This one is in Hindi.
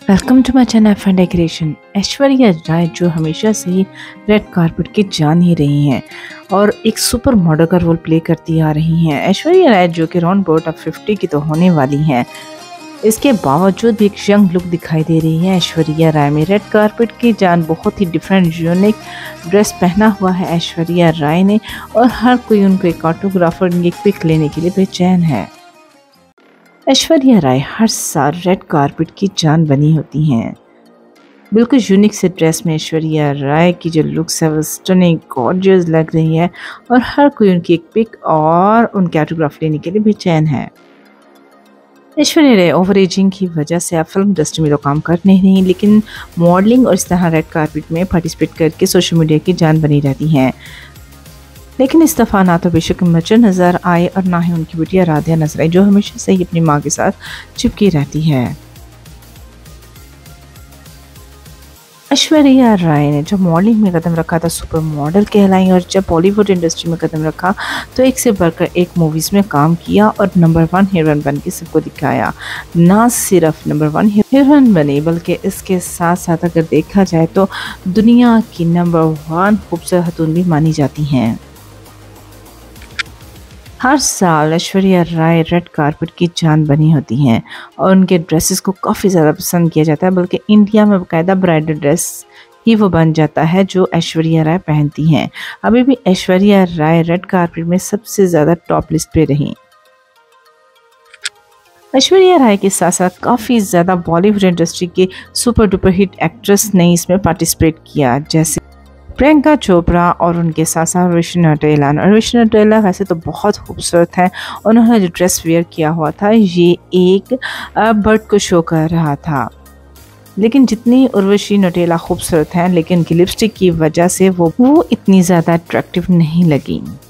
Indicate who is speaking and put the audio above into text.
Speaker 1: Welcome to my channel fun decoration. Aishwarya Rai जो हमेशा से ही रेड कारपेट की जान ही रही हैं और एक सुपर मॉडल का रोल प्ले करती आ रही हैं। ऐश्वर्या राय जो कि राउंड अबाउट 50 की तो होने वाली हैं, इसके बावजूद भी एक यंग लुक दिखाई दे रही है ऐश्वर्या राय में। रेड कारपेट की जान बहुत ही डिफरेंट यूनिक ड्रेस पहना हुआ है ऐश्वर्या राय ने और हर कोई उनको एक ऑटोग्राफर एक पिक लेने के लिए बेचैन है। ऐश्वर्या राय हर साल रेड कारपेट की जान बनी होती हैं। बिल्कुल यूनिक से ड्रेस में ऐश्वर्या राय की जो लुक्स है वो स्टनिंग गॉर्जियस लग रही है और हर कोई उनकी एक पिक और उनके ऑटोग्राफ लेने के लिए बेचैन है। ऐश्वर्या राय ओवर एजिंग की वजह से अब फिल्म इंडस्ट्री में तो काम कर नहीं रही, लेकिन मॉडलिंग और इस तरह रेड कारपेट में पार्टिसिपेट करके सोशल मीडिया की जान बनी रहती हैं। लेकिन इस दफ़ा ना तो बेशक मचर नज़र आए और ना ही उनकी बेटिया राधिया नजर आई जो हमेशा से ही अपनी माँ के साथ चिपकी रहती है। ऐश्वर्या राय ने जब मॉडलिंग में कदम रखा था सुपर मॉडल कहलाई और जब बॉलीवुड इंडस्ट्री में कदम रखा तो एक से बढ़कर एक मूवीज़ में काम किया और नंबर 1 हीरोइन बन के सबको दिखाया। ना सिर्फ नंबर 1 हीरोइन बनी बल्कि इसके साथ साथ अगर देखा जाए तो दुनिया की नंबर 1 खूबसूरत खतून भी मानी जाती हैं। हर साल ऐश्वर्या राय रेड कारपेट की जान बनी होती हैं और उनके ड्रेसेस को काफ़ी ज़्यादा पसंद किया जाता है, बल्कि इंडिया में बाकायदा ब्राइडल ड्रेस ही वो बन जाता है जो ऐश्वर्या राय पहनती हैं। अभी भी ऐश्वर्या राय रेड कारपेट में सबसे ज़्यादा टॉप लिस्ट पे रही। ऐश्वर्या राय के साथ साथ काफ़ी ज़्यादा बॉलीवुड इंडस्ट्री के सुपर डुपर हिट एक्ट्रेस ने इसमें पार्टिसिपेट किया, जैसे प्रियंका चोपड़ा और उनके साथ साथ अर्विश नटेला वैसे तो बहुत खूबसूरत है। उन्होंने जो ड्रेस वेयर किया हुआ था ये एक बर्ड को शो कर रहा था, लेकिन जितनी उर्वशी नटेला खूबसूरत हैं लेकिन उनकी लिपस्टिक की वजह से वो इतनी ज़्यादा अट्रैक्टिव नहीं लगी।